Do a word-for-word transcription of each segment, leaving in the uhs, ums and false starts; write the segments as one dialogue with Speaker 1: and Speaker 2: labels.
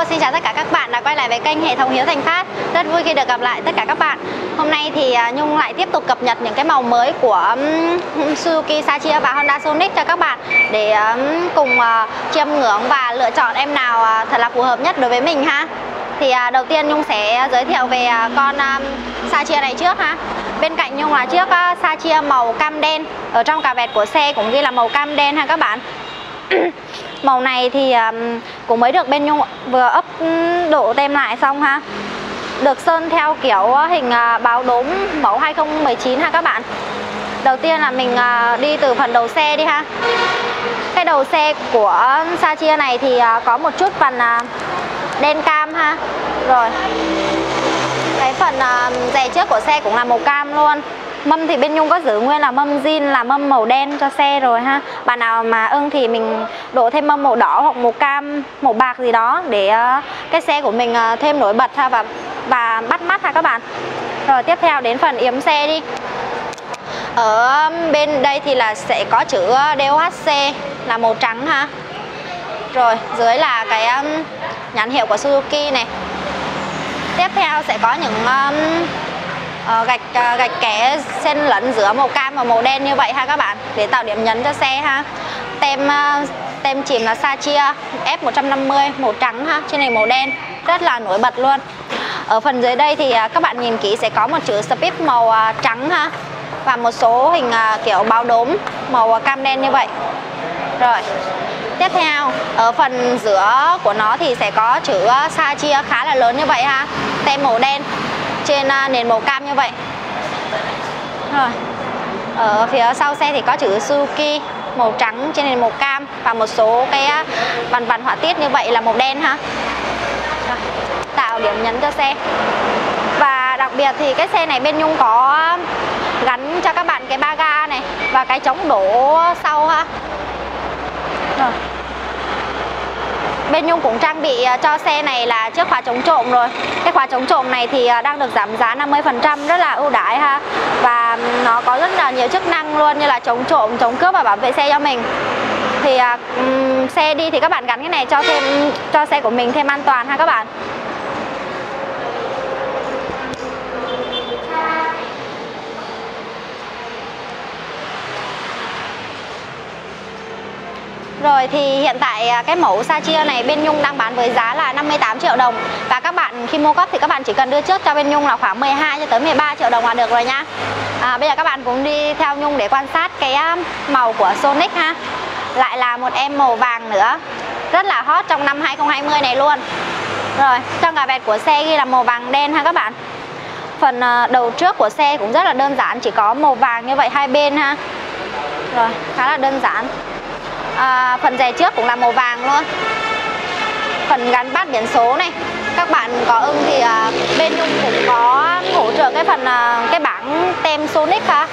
Speaker 1: xin chào tất cả các bạn đã quay lại với kênh Hệ thống Hiếu Thành Phát. Rất vui khi được gặp lại tất cả các bạn. Hôm nay thì Nhung lại tiếp tục cập nhật những cái màu mới của Suzuki Xia và Honda Sonic cho các bạn để cùng chiêm ngưỡng và lựa chọn em nào thật là phù hợp nhất đối với mình ha. Thì đầu tiên Nhung sẽ giới thiệu về con Xia này trước ha. Bên cạnh Nhung là chiếc Xia màu cam đen, ở trong cà vẹt của xe cũng ghi là màu cam đen ha các bạn. Màu này thì um, cũng mới được bên Nhung vừa ấp đổ tem lại xong ha. Được sơn theo kiểu hình uh, báo đốm mẫu hai không một chín ha các bạn. Đầu tiên là mình uh, đi từ phần đầu xe đi ha. Cái đầu xe của Xia này thì uh, có một chút phần uh, đen cam ha. Rồi cái phần uh, rè trước của xe cũng là màu cam luôn. Mâm thì bên Nhung có giữ nguyên là mâm zin, là mâm màu đen cho xe rồi ha. Bạn nào mà ưng thì mình đổ thêm mâm màu đỏ hoặc màu cam, màu bạc gì đó để uh, cái xe của mình uh, thêm nổi bật ha và và bắt mắt ha các bạn. Rồi tiếp theo đến phần yếm xe đi. Ở bên đây thì là sẽ có chữ đê ô hát xê là màu trắng ha. Rồi dưới là cái um, nhãn hiệu của Suzuki này. Tiếp theo sẽ có những um, Uh, gạch uh, gạch kẻ xen lẫn giữa màu cam và màu đen như vậy ha các bạn, để tạo điểm nhấn cho xe ha. Tem uh, tem chìm là Xia F một năm mươi màu trắng ha, trên này màu đen rất là nổi bật luôn. Ở phần dưới đây thì uh, các bạn nhìn kỹ sẽ có một chữ Speed màu uh, trắng ha, và một số hình uh, kiểu báo đốm màu uh, cam đen như vậy. Rồi tiếp theo ở phần giữa của nó thì sẽ có chữ uh, Xia khá là lớn như vậy ha, tem màu đen trên nền màu cam như vậy. Rồi ở phía sau xe thì có chữ Suzuki màu trắng trên nền màu cam, và một số cái vằn vằn họa tiết như vậy là màu đen ha. Rồi, tạo điểm nhấn cho xe. Và đặc biệt thì cái xe này bên Nhung có gắn cho các bạn cái ba ga này và cái chống đổ sau ha. Rồi. Bên Nhung cũng trang bị cho xe này là chiếc khóa chống trộm rồi. Cái khóa chống trộm này thì đang được giảm giá năm mươi phần trăm, rất là ưu đãi ha. Và nó có rất là nhiều chức năng luôn, như là chống trộm, chống cướp và bảo vệ xe cho mình. Thì um, xe đi thì các bạn gắn cái này cho thêm cho xe của mình thêm an toàn ha các bạn. Rồi thì hiện tại cái mẫu Xia này bên Nhung đang bán với giá là năm mươi tám triệu đồng. Và các bạn khi mua cốc thì các bạn chỉ cần đưa trước cho bên Nhung là khoảng mười hai cho tới mười ba triệu đồng là được rồi nhá. À, bây giờ các bạn cũng đi theo Nhung để quan sát cái màu của Sonic ha. Lại là một em màu vàng nữa, rất là hot trong năm hai không hai không này luôn. Rồi trong cà vẹt của xe ghi là màu vàng đen ha các bạn. Phần đầu trước của xe cũng rất là đơn giản, chỉ có màu vàng như vậy hai bên ha. Rồi khá là đơn giản. À, phần rè trước cũng là màu vàng luôn. Phần gắn bát biển số này, các bạn có ưng thì à, bên Nhung cũng có hỗ trợ cái phần à, cái bảng tem Sonic ha,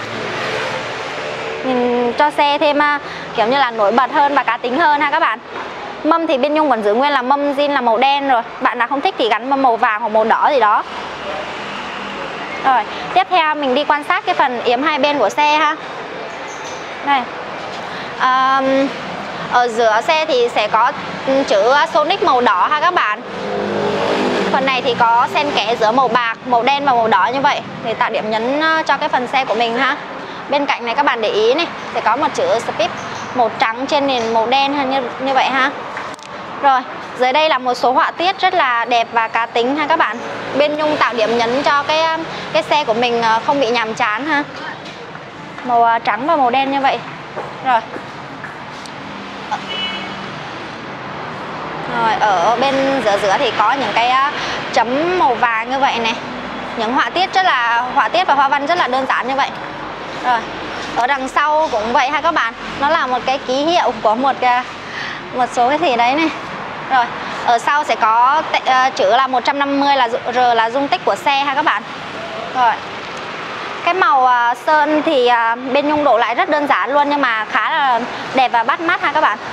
Speaker 1: nhìn cho xe thêm à, kiểu như là nổi bật hơn và cá tính hơn ha các bạn. Mâm thì bên Nhung vẫn giữ nguyên là mâm zin là màu đen rồi. Bạn nào không thích thì gắn mâm màu vàng hoặc màu đỏ gì đó. Rồi tiếp theo mình đi quan sát cái phần yếm hai bên của xe ha. Đây. À, ở giữa xe thì sẽ có chữ Sonic màu đỏ ha các bạn. Phần này thì có xen kẽ giữa màu bạc, màu đen và màu đỏ như vậy để tạo điểm nhấn cho cái phần xe của mình ha. Bên cạnh này các bạn để ý này, sẽ có một chữ Speed màu trắng trên nền màu đen như, như vậy ha. Rồi dưới đây là một số họa tiết rất là đẹp và cá tính ha các bạn. Bên Nhung tạo điểm nhấn cho cái cái xe của mình không bị nhàm chán ha. Màu trắng và màu đen như vậy. Rồi Rồi ở bên giữa giữa thì có những cái chấm màu vàng như vậy này, những họa tiết rất là họa tiết và hoa văn rất là đơn giản như vậy. Rồi ở đằng sau cũng vậy ha các bạn, nó là một cái ký hiệu của một một số cái gì đấy này. Rồi ở sau sẽ có uh, chữ là một trăm năm mươi là R là dung tích của xe ha các bạn. Rồi cái màu uh, sơn thì uh, bên Nhung đổ lại rất đơn giản luôn, nhưng mà khá là đẹp và bắt mắt ha các bạn.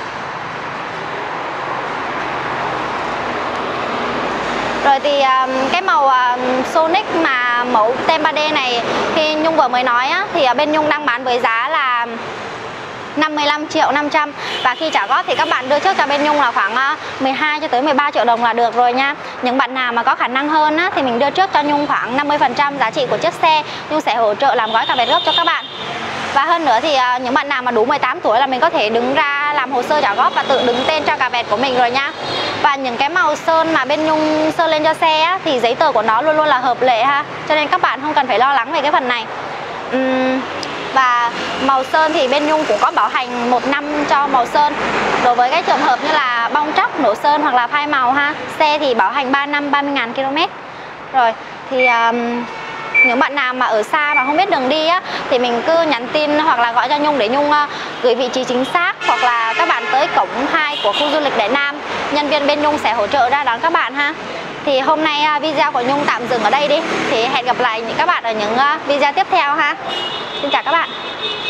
Speaker 1: Rồi thì um, cái màu um, Sonic mà mẫu tem ba D này khi Nhung vừa mới nói á, thì bên Nhung đang bán với giá là năm mươi lăm triệu năm trăm. Và khi trả góp thì các bạn đưa trước cho bên Nhung là khoảng mười hai cho tới mười ba triệu đồng là được rồi nha. Những bạn nào mà có khả năng hơn á, thì mình đưa trước cho Nhung khoảng năm mươi phần trăm giá trị của chiếc xe. Nhung sẽ hỗ trợ làm gói cả vẹt gốc cho các bạn. Và hơn nữa thì uh, những bạn nào mà đủ mười tám tuổi là mình có thể đứng ra làm hồ sơ trả góp và tự đứng tên cho cả vẹt của mình rồi nha. Và những cái màu sơn mà bên Nhung sơn lên cho xe á, thì giấy tờ của nó luôn luôn là hợp lệ ha. Cho nên các bạn không cần phải lo lắng về cái phần này. uhm, Và màu sơn thì bên Nhung cũng có bảo hành một năm cho màu sơn. Đối với cái trường hợp như là bong tróc, nổ sơn hoặc là phai màu ha. Xe thì bảo hành ba năm, ba mươi nghìn ki lô mét. Rồi thì um, những bạn nào mà ở xa mà không biết đường đi á, thì mình cứ nhắn tin hoặc là gọi cho Nhung để Nhung uh, gửi vị trí chính xác. Hoặc là các bạn tới cổng hai của khu du lịch Đại Nam, nhân viên bên Nhung sẽ hỗ trợ ra đón các bạn ha. Thì hôm nay uh, video của Nhung tạm dừng ở đây đi. Thì hẹn gặp lại những các bạn ở những uh, video tiếp theo ha. Xin chào các bạn.